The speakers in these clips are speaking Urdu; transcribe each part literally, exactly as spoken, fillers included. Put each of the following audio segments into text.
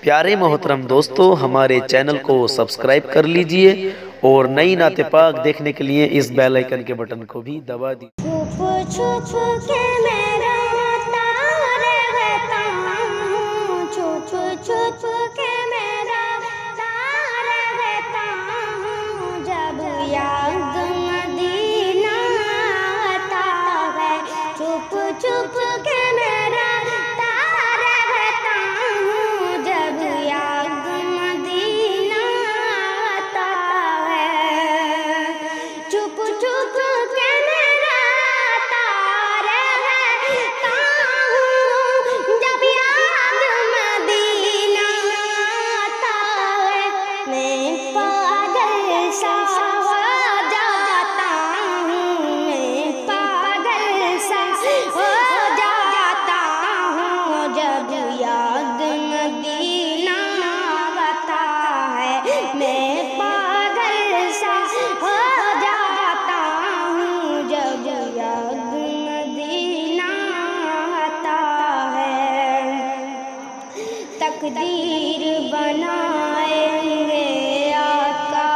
پیارے محترم دوستو، ہمارے چینل کو سبسکرائب کر لیجئے اور نئی نعت پاک دیکھنے کے لیے اس بیل آئیکن کے بٹن کو بھی دبا دیجئے۔ چھپ چھپ کے میں روتا رہتا ہوں، چھپ چھپ کے میں روتا رہتا ہوں، جب یاد مدینہ آتا ہے، چھپ چھپ کے میں روتا رہتا ہوں، جب یاد مدینہ آتا ہے، چھپ چھپ کے میں روتا رہتا ہوں، جب یاد مدینہ آتا ہے، میں پاگل سا ہو جاتا ہوں، میں پاگل سا ہو جاتا ہوں، جب یاد مدینہ آتا ہے، میں پاگل سا ہو جاتا ہوں، جب یاد مدینہ آتا ہے، تقدیر بنائیں گے آقا،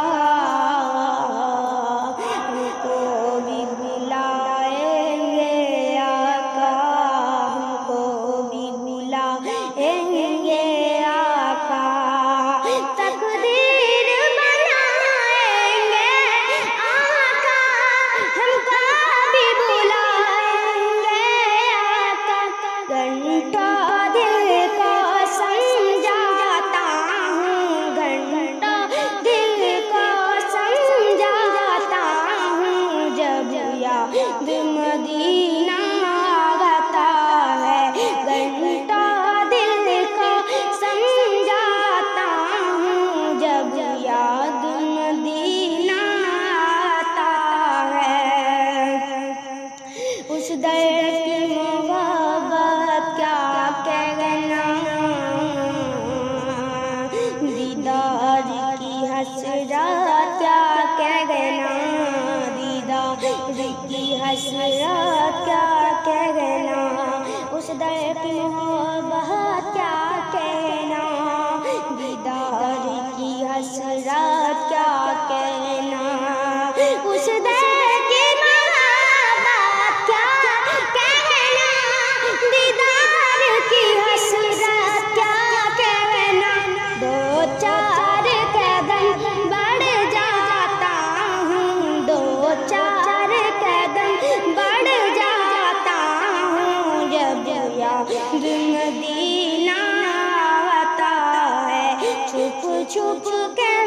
ہم کو بھی بلائیں گے آقا، ہم کو بھی بلائیں گے آقا، تقدیر بنائیں گے آقا، ہم کو بھی بلائیں گے آقا، گھنٹوں دل کو سمجھاتا ہوں، گھنٹوں دل کو سمجھاتا ہوں، جب یاد مدینہ آتا ہے، گھنٹوں دل کو سمجھاتا ہوں، جب یاد مدینہ آتا ہے، اس در کی محبت کیا کہنا، دیدار کی حسرت کیا کہنا، دیدار کی حسرت کیا کہنا، اس در کی محبت کیا کہنا، دیدار کی حسرت کیا کہنا، اس در کی محبت کیا کہنا، دیدار کی حسرت کیا کہنا، دو چار قدم بڑھ جاتا ہوں، دو چار قدم بڑھ جاتا ہوں، جب یاد مدینہ آتا ہے، چھپ چھپ کے